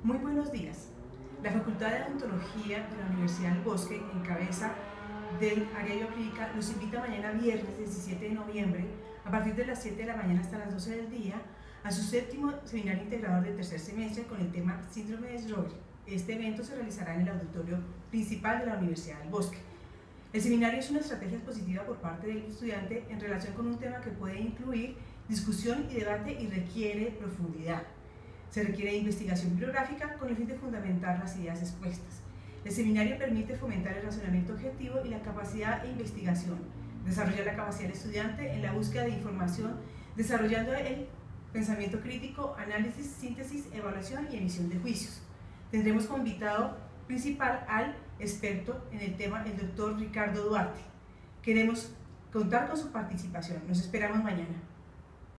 Muy buenos días. La Facultad de Odontología de la Universidad del Bosque, en cabeza del área bioclínica, los invita mañana viernes 17 de noviembre, a partir de las 7 de la mañana hasta las 12 del día, a su séptimo seminario integrador del tercer semestre con el tema Síndrome de Sjögren. Este evento se realizará en el auditorio principal de la Universidad del Bosque. El seminario es una estrategia expositiva por parte del estudiante en relación con un tema que puede incluir discusión y debate y requiere profundidad. Se requiere investigación bibliográfica con el fin de fundamentar las ideas expuestas. El seminario permite fomentar el razonamiento objetivo y la capacidad de investigación, desarrollar la capacidad del estudiante en la búsqueda de información, desarrollando el pensamiento crítico, análisis, síntesis, evaluación y emisión de juicios. Tendremos como invitado principal al experto en el tema, el doctor Ricardo Duarte. Queremos contar con su participación. Nos esperamos mañana.